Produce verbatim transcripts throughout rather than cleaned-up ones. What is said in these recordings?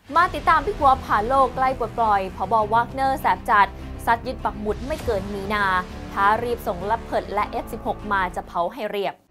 มาติดตามพิกวอผ่านโลกใกล้ปลดปล่อยผบ.วากเนอร์แสบจัดซัดยึดปักหมุดไม่เกินมีนาท้ารีบส่งลับเพิดและ เอฟ สิบหก มาจะเผาให้เรียบ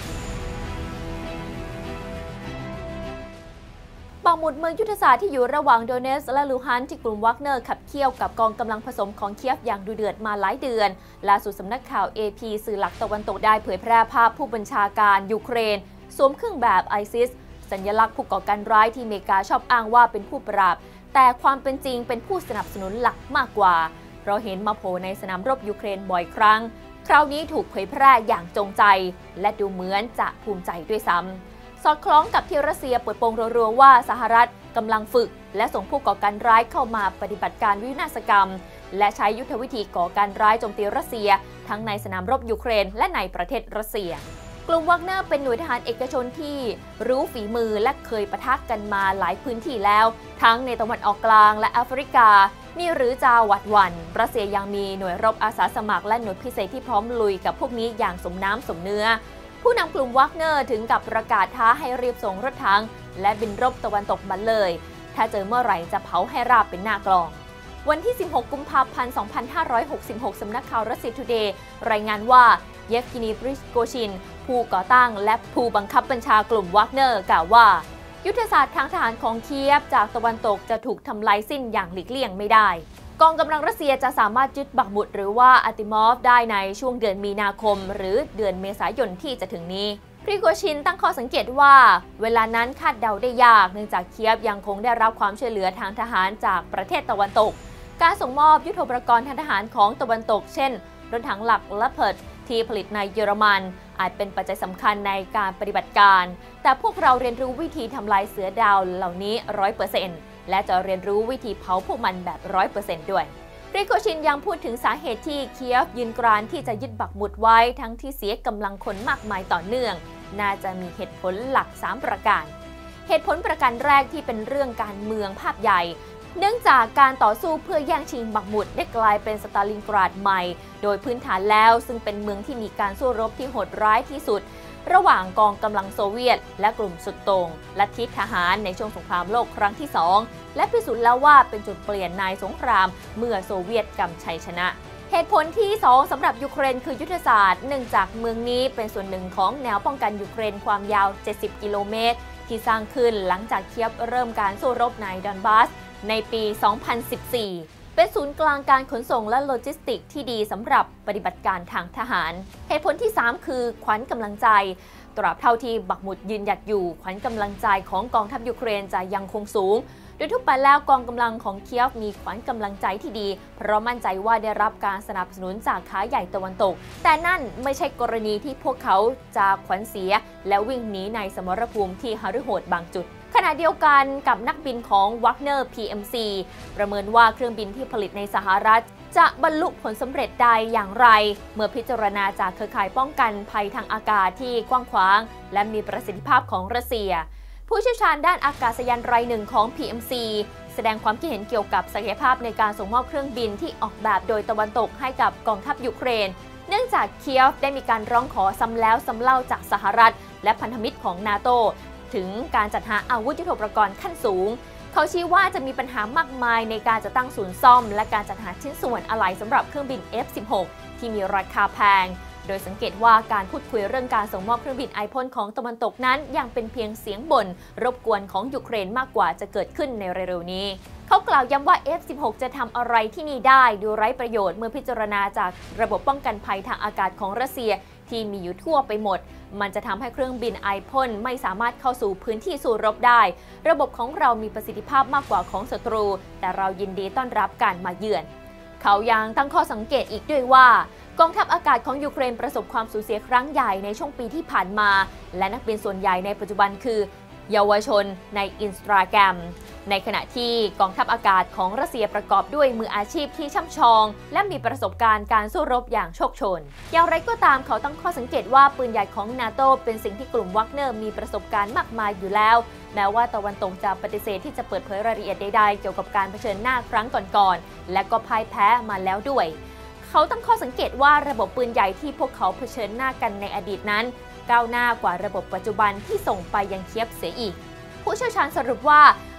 ปักหมุดเมืองยุทธศาสตร์ที่อยู่ระหว่างโดเนสและลูฮันที่กลุ่มวากเนอร์ขับเคี่ยวกับกองกำลังผสมของเคียฟอย่างดุเดือดมาหลายเดือนล่าสุดสำนักข่าว เอ พี สื่อหลักตะวันตกได้เผยแพร่ภาพผู้บัญชาการยูเครนสวมเครื่องแบบไอซิสสัญลักษณ์ผู้ก่อการร้ายที่อเมริกาชอบอ้างว่าเป็นผู้ปราบแต่ความเป็นจริงเป็นผู้สนับสนุนหลักมากกว่าเพราะเห็นมาโผล่ในสนามรบยูเครนบ่อยครั้งคราวนี้ถูกเผยแพร่อย่างจงใจและดูเหมือนจะภูมิใจด้วยซ้ำสอดคล้องกับที่รัสเซียเปิดโปงรัวๆว่าสหรัฐกำลังฝึกและส่งผู้ก่อการร้ายเข้ามาปฏิบัติการวินาศกรรมและใช้ยุทธวิธีก่อการร้ายโจมตีรัสเซียทั้งในสนามรบยูเครนและในประเทศรัสเซียกลุ่มวากเนอร์เป็นหน่วยทหารเอกชนที่รู้ฝีมือและเคยปะทะกันมาหลายพื้นที่แล้วทั้งในตะวันออกกลางและแอฟริกานี่หรือจะหวัดหวั่นรัสเซียยังมีหน่วยรบอาสาสมัครและหน่วยพิเศษที่พร้อมลุยกับพวกนี้อย่างสมน้ำสมเนื้อผู้นำกลุ่มวากเนอร์ถึงกับประกาศท้าให้รีบส่งรถถังและบินรบตะวันตกมาเลยถ้าเจอเมื่อไหร่จะเผาให้ราบเป็นหน้ากลองวันที่สิบหกกุมภาพันธ์สองพันห้าร้อยหกสิบหกสำนักข่าวรัสเซียทูเดย์รายงานว่าเยฟกินี ปริสโกชินผู้ก่อตั้งและผู้บังคับบัญชากลุ่มวากเนอร์กล่าวว่ายุทธศาสตร์ทางทหารของเคียฟจากตะวันตกจะถูกทำลายสิ้นอย่างหลีกเลี่ยงไม่ได้กองกำลังรัสเซียจะสามารถยึดบักมุดหรือว่าอาติมอฟได้ในช่วงเดือนมีนาคมหรือเดือนเมษายนที่จะถึงนี้พริโกชินตั้งข้อสังเกตว่าเวลานั้นคาดเดาได้ยากเนื่องจากเคียฟยังคงได้รับความช่วยเหลือทางทหารจากประเทศตะวันตกการส่งมอบยุทโธปกรณ์ทางทหารของตะวันตกเช่นรถถังหลักและเพิร์ดที่ผลิตในเยอรมันอาจเป็นปัจจัยสำคัญในการปฏิบัติการแต่พวกเราเรียนรู้วิธีทำลายเสือดาวเหล่านี้ ร้อยเปอร์เซ็นต์ และจะเรียนรู้วิธีเผาพวกมันแบบ ร้อยเปอร์เซ็นต์ ด้วยพริโกชินยังพูดถึงสาเหตุที่เคียฟยืนกรานที่จะยึดบักมุดไว้ทั้งที่เสียกำลังคนมากมายต่อเนื่องน่าจะมีเหตุผลหลักสามประการเหตุผลประการแรกที่เป็นเรื่องการเมืองภาพใหญ่เนื่องจากการต่อสู้เพื่อแย่งชิงบักมุดได้กลายเป็นสตาลินกราดใหม่โดยพื้นฐานแล้วซึ่งเป็นเมืองที่มีการสู้รบที่โหดร้ายที่สุดระหว่างกองกำลังโซเวียตและกลุ่มสุดโต่งลัทธิทหารในช่วงสงครามโลกครั้งที่สองและพิสูจน์แล้วว่าเป็นจุดเปลี่ยนในสงครามเมื่อโซเวียตกำชัยชนะเหตุผลที่สองสำหรับยูเครนคือยุทธศาสตร์เนื่องจากเมืองนี้เป็นส่วนหนึ่งของแนวป้องกันยูเครนความยาวเจ็ดสิบกิโลเมตรที่สร้างขึ้นหลังจากเคียฟเริ่มการสู้รบในดอนบาสในปี สองพันสิบสี่ เป็นศูนย์กลางการขนส่งและโลจิสติกที่ดีสำหรับปฏิบัติการทางทหารเหตุผลที่สามคือขวัญกำลังใจตราบเท่าที่บักมุดยืนหยัดอยู่ขวัญกำลังใจของกองทัพยูเครนจะยังคงสูงโดยทั่วไปแล้วกองกำลังของเคียฟมีขวัญกำลังใจที่ดีเพราะมั่นใจว่าได้รับการสนับสนุนจากขาใหญ่ตะวันตกแต่นั่นไม่ใช่กรณีที่พวกเขาจะขวัญเสียและวิ่งหนีในสมรภูมิที่หฤโหดบางจุดขณะเดียวกันกับนักบินของ Wagner พี เอ็ม ซี ประเมินว่าเครื่องบินที่ผลิตในสหรัฐจะบรรลุผลสำเร็จใดอย่างไรเมื่อพิจารณาจากเครือข่ายป้องกันภัยทางอากาศที่กว้างขวางและมีประสิทธิภาพของรัสเซียผู้เชี่ยวชาญด้านอากาศยานรายหนึ่งของ พี เอ็ม ซี แสดงความคิดเห็นเกี่ยวกับศักยภาพในการส่งมอบเครื่องบินที่ออกแบบโดยตะวันตกให้กับกองทัพยูเครนเนื่องจากเคียฟได้มีการร้องขอซ้ำแล้วซ้ำเล่าจากสหรัฐและพันธมิตรของนาโตถึงการจัดหาอาวุธยุทโธปกรณ์ขั้นสูงเขาชี้ว่าจะมีปัญหามากมายในการจัดตั้งศูนย์ซ่อมและการจัดหาชิ้นส่วนอะไหล่สำหรับเครื่องบิน เอฟ สิบหก ที่มีราคาแพงโดยสังเกตว่าการพูดคุยเรื่องการส่งมอบเครื่องบินไอพ่นของตะวันตกนั้นยังเป็นเพียงเสียงบ่นรบกวนของยูเครนมากกว่าจะเกิดขึ้นในเร็วๆนี้เขากล่าวย้ำว่า เอฟ สิบหก จะทำอะไรที่นี่ได้ดูไร้ประโยชน์เมื่อพิจารณาจากระบบป้องกันภัยทางอากาศของรัสเซียที่มีอยู่ทั่วไปหมดมันจะทำให้เครื่องบินไอพ่นไม่สามารถเข้าสู่พื้นที่สู้รบได้ระบบของเรามีประสิทธิภาพมากกว่าของศัตรูแต่เรายินดีต้อนรับการมาเยือนเขายังตั้งข้อสังเกตอีกด้วยว่ากองทัพอากาศของยูเครนประสบความสูญเสียครั้งใหญ่ในช่วงปีที่ผ่านมาและนักบินส่วนใหญ่ในปัจจุบันคือเยาวชนในอินสตาแกรมในขณะที่กองทัพอากาศของรัสเซียประกอบด้วยมืออาชีพที่ช่ำชองและมีประสบการณ์การสู้รบอย่างโชคโชนอย่างไรก็ตามเขาตั้งข้อสังเกตว่าปืนใหญ่ของนาโตเป็นสิ่งที่กลุ่มวากเนอร์มีประสบการณ์มากมายอยู่แล้วแม้ว่าตะวันตกจะปฏิเสธที่จะเปิดเผยรายละเอียดใดๆเกี่ยวกับการเผชิญหน้าครั้งก่อนๆและก็พ่ายแพ้มาแล้วด้วยเขาตั้งข้อสังเกตว่าระบบปืนใหญ่ที่พวกเขาเผชิญหน้ากันในอดีตนั้นก้าวหน้ากว่าระบบปัจจุบันที่ส่งไปยังเคียฟเสียอีกผู้เชี่ยวชาญสรุปว่า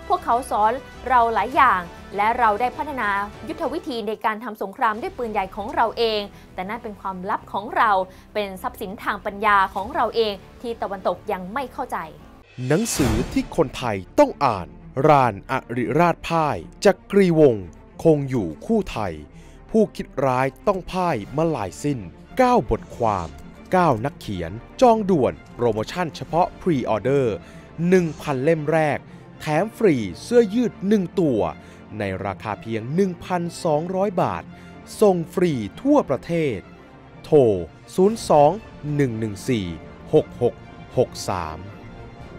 พวกเขาสอนเราหลายอย่างและเราได้พัฒนายุทธวิธีในการทำสงครามด้วยปืนใหญ่ของเราเองแต่นั่นเป็นความลับของเราเป็นทรัพย์สินทางปัญญาของเราเองที่ตะวันตกยังไม่เข้าใจหนังสือที่คนไทยต้องอ่านรานอริราชพ่ายจักรีวงศ์คงอยู่คู่ไทยผู้คิดร้ายต้องพ่ายมาลายสิ้นเก้าบทความเก้านักเขียนจองด่วนโปรโมชั่นเฉพาะพรีออเดอร์ หนึ่งพัน เล่มแรกแถมฟรีเสื้อยืดหนึ่งตัวในราคาเพียง หนึ่งพันสองร้อย บาทส่งฟรีทั่วประเทศโทรศูนย์ สอง หนึ่ง หนึ่ง สี่ หก หก หก สาม